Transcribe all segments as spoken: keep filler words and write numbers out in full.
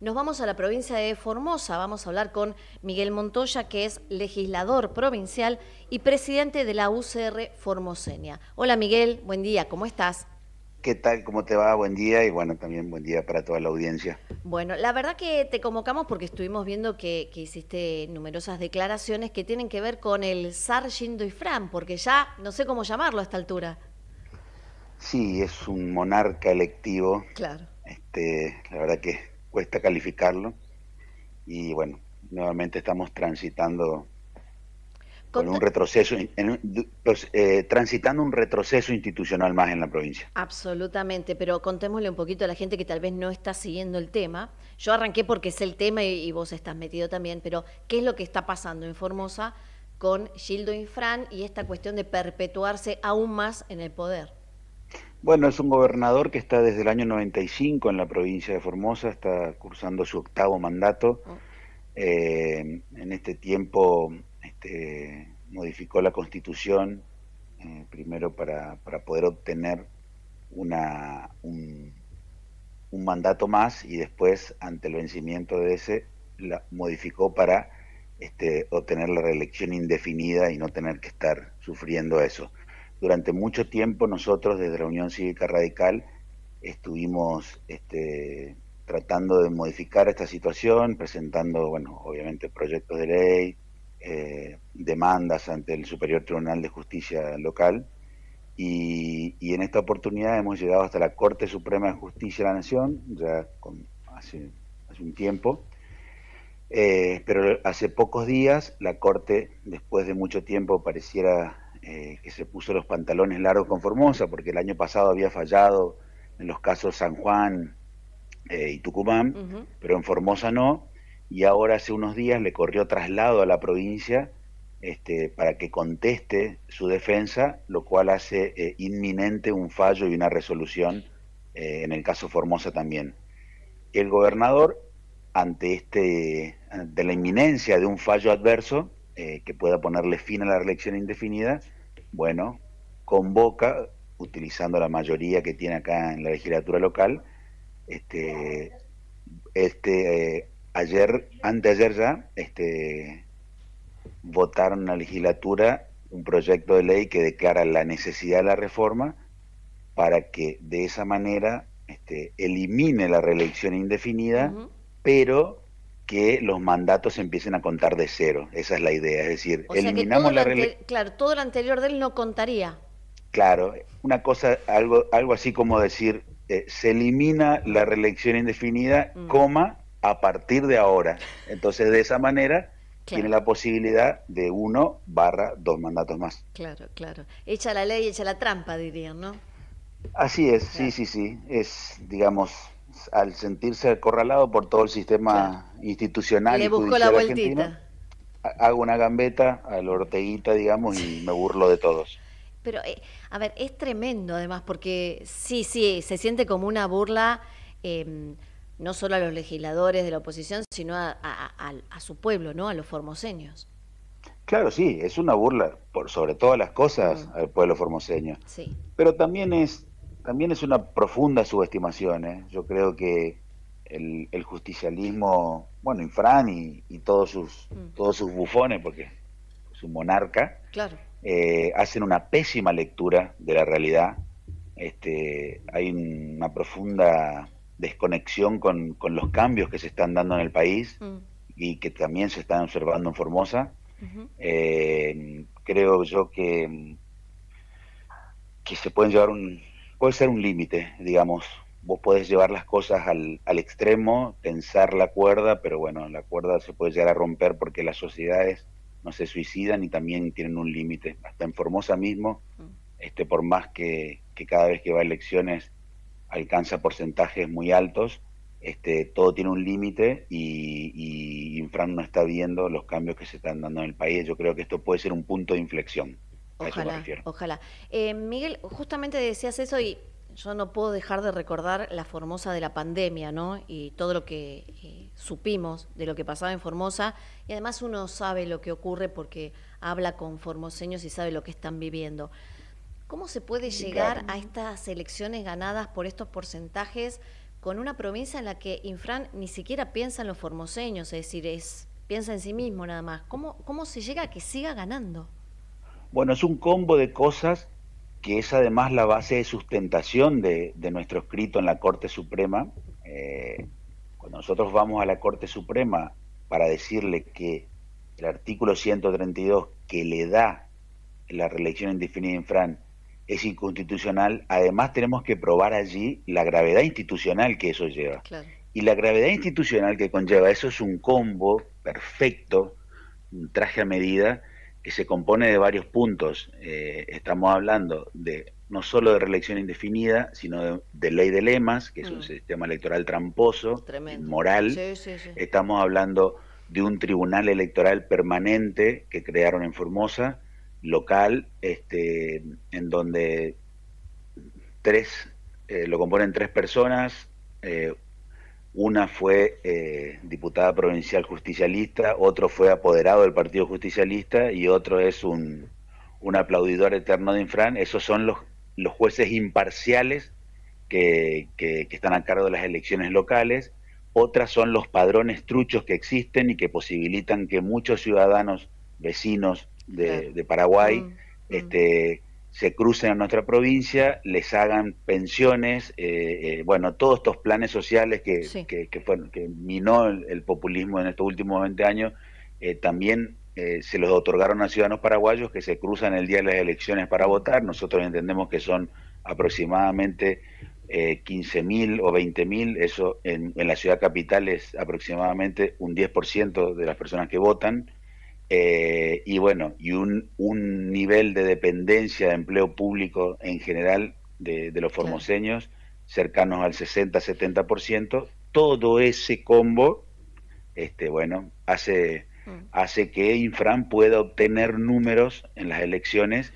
Nos vamos a la provincia de Formosa, vamos a hablar con Miguel Montoya, que es legislador provincial y presidente de la U C R formoseña. Hola Miguel, buen día, ¿cómo estás? ¿Qué tal? ¿Cómo te va? Buen día y bueno, también buen día para toda la audiencia. Bueno, la verdad que te convocamos porque estuvimos viendo que, que hiciste numerosas declaraciones que tienen que ver con el zar Gildo Infran, porque ya no sé cómo llamarlo a esta altura. Sí, es un monarca electivo, Claro. este, la verdad que cuesta calificarlo y bueno, nuevamente estamos transitando con un Conta- retroceso, en un- pues, eh, transitando un retroceso institucional más en la provincia. Absolutamente, pero contémosle un poquito a la gente que tal vez no está siguiendo el tema. Yo arranqué porque sé el tema y, y vos estás metido también, pero ¿qué es lo que está pasando en Formosa con Gildo Infran y esta cuestión de perpetuarse aún más en el poder? Bueno, es un gobernador que está desde el año noventa y cinco en la provincia de Formosa, está cursando su octavo mandato. Mm. Eh, en este tiempo este, modificó la constitución, eh, primero para, para, poder obtener una, un, un, mandato más y después, ante el vencimiento de ese, la modificó para este, obtener la reelección indefinida y no tener que estar sufriendo eso. Durante mucho tiempo nosotros desde la Unión Cívica Radical estuvimos este, tratando de modificar esta situación, presentando, bueno, obviamente proyectos de ley, eh, demandas ante el Superior Tribunal de Justicia local, y, y, en esta oportunidad hemos llegado hasta la Corte Suprema de Justicia de la Nación, ya con, hace, hace un tiempo, eh, pero hace pocos días la Corte, después de mucho tiempo, pareciera eh, que se puso los pantalones largos con Formosa, porque el año pasado había fallado en los casos San Juan eh, y Tucumán, Ujú. pero en Formosa no, y ahora hace unos días le corrió traslado a la provincia este, para que conteste su defensa, lo cual hace eh, inminente un fallo y una resolución eh, en el caso Formosa también. El gobernador, ante este, de la inminencia de un fallo adverso eh, que pueda ponerle fin a la reelección indefinida, bueno, convoca, utilizando la mayoría que tiene acá en la legislatura local, este, este eh, ayer, anteayer ya, este, votaron en la legislatura un proyecto de ley que declara la necesidad de la reforma para que de esa manera este, elimine la reelección indefinida, Ujú. pero que los mandatos empiecen a contar de cero. Esa es la idea. Es decir, O sea que todo eliminamos lo la ante- reelección. claro, todo lo anterior de él no contaría. Claro, una cosa, algo, algo así como decir, eh, se elimina la reelección indefinida, Mm, coma, a partir de ahora. Entonces, de esa manera, tiene claro, la posibilidad de uno barra dos mandatos más. claro, claro. Echa la ley, echa la trampa, dirían, ¿no? Así es, sí, Claro, sí, sí. Es, digamos, al sentirse acorralado por todo el claro. sistema institucional Le y buscó la judicial argentino, vueltita. hago una gambeta a la Orteguita, digamos, y me burlo de todos. Pero, eh, a ver, es tremendo además, porque sí, sí, se siente como una burla, eh, no solo a los legisladores de la oposición, sino a, a- a- a su pueblo, ¿no? A los formoseños. Claro, sí, es una burla por sobre todas las cosas Mm, al pueblo formoseño, sí. pero también es, también es una profunda subestimación, ¿eh? Yo creo que el, el justicialismo, bueno, Infran y, y todos sus, Mm, todos sus bufones, porque es un monarca, claro. eh, hacen una pésima lectura de la realidad. Este, hay una profunda desconexión con, con los cambios que se están dando en el país Mm, y que también se están observando en Formosa. ujú. Eh, creo yo que, que se pueden llevar un, puede ser un límite, digamos. Vos podés llevar las cosas al, al extremo, tensar la cuerda, pero bueno, la cuerda se puede llegar a romper porque las sociedades no se suicidan y también tienen un límite. Hasta en Formosa mismo, Mm. este, por más que, que cada vez que va a elecciones alcanza porcentajes muy altos, este, todo tiene un límite y, y Infran no está viendo los cambios que se están dando en el país. Yo creo que esto puede ser un punto de inflexión, a eso me Ojalá, refiero. ojalá. Eh, Miguel, justamente decías eso y yo no puedo dejar de recordar la Formosa de la pandemia, ¿no? Y todo lo que eh, supimos de lo que pasaba en Formosa. Y además uno sabe lo que ocurre porque habla con formoseños y sabe lo que están viviendo. ¿Cómo se puede Sí, llegar claro. a estas elecciones ganadas por estos porcentajes con una provincia en la que Infran ni siquiera piensa en los formoseños, es decir, es, piensa en sí mismo nada más. ¿Cómo, cómo se llega a que siga ganando? Bueno, es un combo de cosas que es además la base de sustentación de, de nuestro escrito en la Corte Suprema. Eh, cuando nosotros vamos a la Corte Suprema para decirle que el artículo ciento treinta y dos que le da la reelección indefinida a Infran es inconstitucional, además tenemos que probar allí la gravedad institucional que eso lleva. Claro. Y la gravedad institucional que conlleva eso es un combo perfecto, un traje a medida, que se compone de varios puntos. Eh, estamos hablando de no solo de reelección indefinida, sino de, de ley de lemas, que es mm. un sistema electoral tramposo, Tremendo. inmoral. Sí, sí, sí. Estamos hablando de un tribunal electoral permanente que crearon en Formosa, local, este, en donde tres, eh, lo componen tres personas, eh, una fue eh, diputada provincial justicialista, otro fue apoderado del Partido Justicialista y otro es un, un aplaudidor eterno de Infran. Esos son los, los jueces imparciales que, que, que están a cargo de las elecciones locales. Otras son los padrones truchos que existen y que posibilitan que muchos ciudadanos vecinos de, claro. de Paraguay mm, este, mm. se crucen a nuestra provincia, les hagan pensiones, eh, eh, bueno, todos estos planes sociales que, sí. que, que, fueron, que minó el, el populismo en estos últimos veinte años, eh, también eh, se los otorgaron a ciudadanos paraguayos que se cruzan el día de las elecciones para votar. Nosotros entendemos que son aproximadamente eh, quince mil o veinte mil, eso en, en la ciudad capital es aproximadamente un diez por ciento de las personas que votan. Eh, y bueno, y un, un nivel de dependencia de empleo público en general de, de los formoseños claro. cercanos al sesenta a setenta por ciento. Todo ese combo, este, bueno, hace, mm. hace que Infran pueda obtener números en las elecciones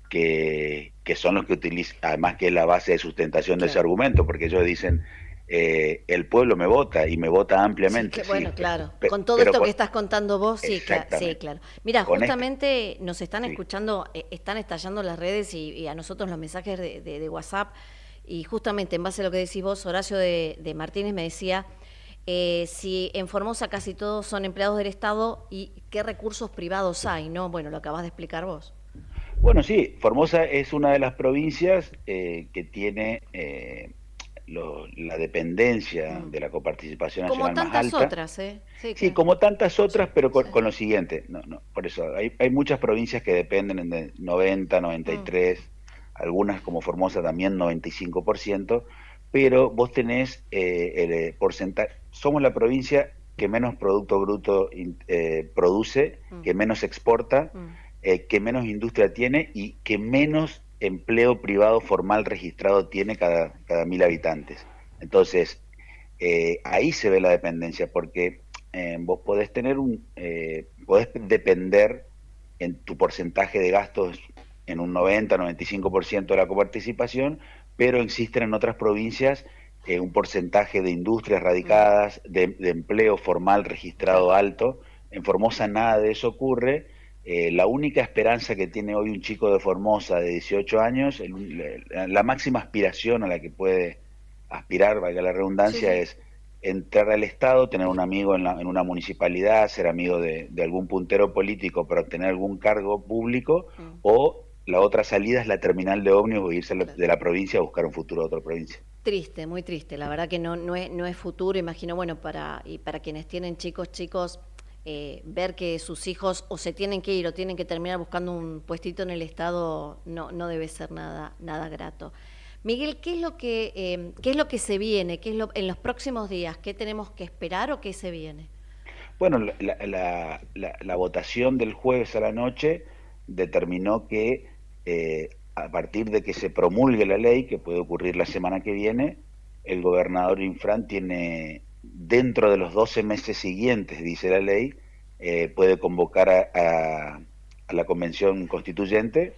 que, que son los que utilizan, además que es la base de sustentación claro. de ese argumento, porque ellos dicen... Eh, el pueblo me vota y me vota ampliamente. Sí, que, bueno, sí, claro. Pero, con todo pero esto con, que estás contando vos, sí, claro. Sí, claro. Mira, justamente este, nos están escuchando, sí. eh, están estallando las redes y, y a nosotros los mensajes de, de, de WhatsApp. Y justamente en base a lo que decís vos, Horacio de, de Martínez me decía, eh, si en Formosa casi todos son empleados del Estado y qué recursos privados hay, ¿no? Bueno, lo acabas de explicar vos. Bueno, sí, Formosa es una de las provincias eh, que tiene... Eh, Lo, la dependencia mm. de la coparticipación nacional más alta. Como tantas otras, ¿eh? Sí, sí claro. como tantas otras, sí, pero con, sí. con lo siguiente. No, no, por eso, hay, hay muchas provincias que dependen de noventa, noventa y tres, mm. algunas como Formosa también noventa y cinco por ciento, pero vos tenés eh, el porcentaje. Somos la provincia que menos Producto Bruto eh, produce, mm. que menos exporta, mm. eh, que menos industria tiene y que menos empleo privado formal registrado tiene cada, cada mil habitantes. Entonces, eh, ahí se ve la dependencia, porque eh, vos podés tener un, eh, podés depender en tu porcentaje de gastos en un noventa, noventa y cinco por ciento de la coparticipación, pero existen en otras provincias eh, un porcentaje de industrias radicadas, de, de empleo formal registrado alto. En Formosa nada de eso ocurre. Eh, la única esperanza que tiene hoy un chico de Formosa de dieciocho años, el, la, la máxima aspiración a la que puede aspirar, valga la redundancia, sí, sí. es entrar al Estado, tener un amigo en, la, en una municipalidad, ser amigo de, de algún puntero político para obtener algún cargo público, mm. o la otra salida es la terminal de ómnibus o irse claro. de la provincia a buscar un futuro de otra provincia. Triste, muy triste, la verdad que no, no, es, no es futuro, imagino, bueno, para, y para quienes tienen chicos, chicos... Eh, ver que sus hijos o se tienen que ir o tienen que terminar buscando un puestito en el Estado no, no debe ser nada, nada grato. Miguel, ¿qué es lo que eh, qué es lo que se viene? ¿Qué es lo, en los próximos días? ¿Qué tenemos que esperar o qué se viene? Bueno, la, la, la, la votación del jueves a la noche determinó que eh, a partir de que se promulgue la ley, que puede ocurrir la semana que viene, el gobernador Infran tiene... dentro de los doce meses siguientes, dice la ley, eh, puede convocar a, a, a la convención constituyente,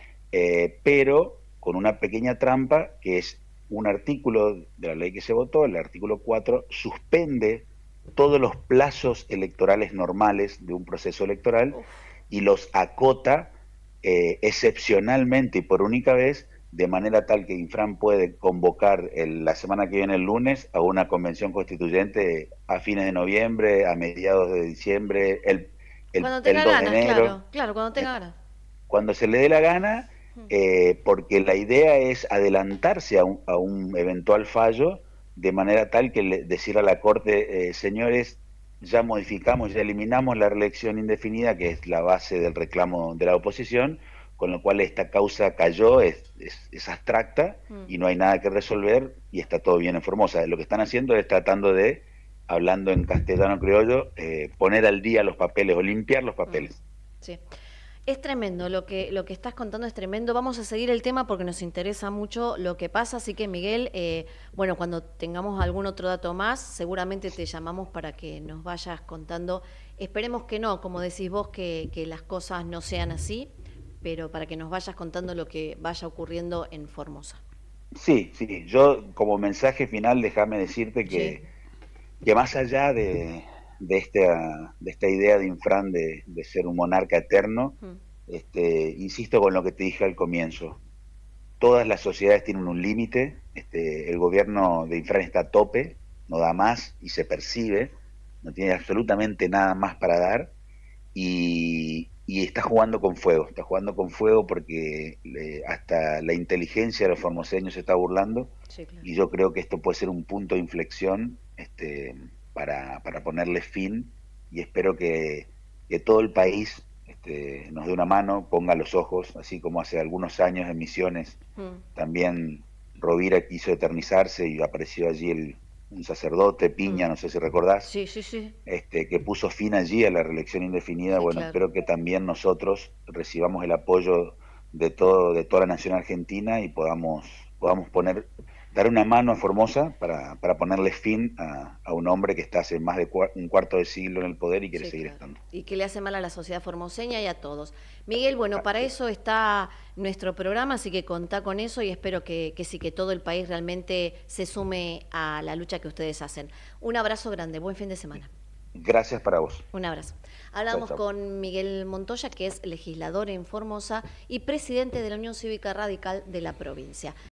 eh, pero con una pequeña trampa, que es un artículo de la ley que se votó, el artículo cuatro, suspende todos los plazos electorales normales de un proceso electoral y los acota eh, excepcionalmente y por única vez de manera tal que Infran puede convocar el, la semana que viene, el lunes, a una convención constituyente a fines de noviembre, a mediados de diciembre, el, el, Cuando el tenga dos de ganas, enero, claro, claro, cuando eh, tenga ganas. cuando se le dé la gana, Mm, eh, porque la idea es adelantarse a un, a un eventual fallo, de manera tal que le, decir a la Corte, eh, señores, ya modificamos, ya eliminamos la reelección indefinida, que es la base del reclamo de la oposición, con lo cual esta causa cayó, es, es, es abstracta mm, y no hay nada que resolver y está todo bien en Formosa. Lo que están haciendo es tratando de, hablando en castellano criollo, eh, poner al día los papeles o limpiar los mm. papeles. Sí. Es tremendo, lo que, lo que estás contando es tremendo. Vamos a seguir el tema porque nos interesa mucho lo que pasa, así que Miguel, eh, bueno, cuando tengamos algún otro dato más, seguramente te llamamos para que nos vayas contando. Esperemos que no, como decís vos, que, que las cosas no sean así, pero para que nos vayas contando lo que vaya ocurriendo en Formosa. Sí, sí, yo como mensaje final déjame decirte Sí. que, que más allá de, de, esta, de esta idea de Infran de, de ser un monarca eterno, Mm, este, insisto con lo que te dije al comienzo, todas las sociedades tienen un límite, este, el gobierno de Infran está a tope, no da más y se percibe, no tiene absolutamente nada más para dar y, y está jugando con fuego, está jugando con fuego porque eh, hasta la inteligencia de los formoseños se está burlando sí, claro. y yo creo que esto puede ser un punto de inflexión este, para, para ponerle fin y espero que, que todo el país este, nos dé una mano, ponga los ojos, así como hace algunos años en Misiones Mm, también Rovira quiso eternizarse y apareció allí el, un sacerdote, mm. Piña, no sé si recordás, Sí, sí, sí, este, que puso fin allí a la reelección indefinida. sí, Bueno, claro. espero que también nosotros recibamos el apoyo de todo, de toda la nación argentina y podamos, podamos poner, dar una mano a Formosa para, para ponerle fin a, a un hombre que está hace más de cua, un cuarto de siglo en el poder y quiere Sí, seguir claro. estando. Y que le hace mal a la sociedad formoseña y a todos. Miguel, bueno, para Así es. eso está nuestro programa, así que contá con eso y espero que, que sí, que todo el país realmente se sume a la lucha que ustedes hacen. Un abrazo grande, buen fin de semana. Gracias para vos. Un abrazo. Chao, Hablamos chao. con Miguel Montoya, que es legislador en Formosa y presidente de la Unión Cívica Radical de la provincia.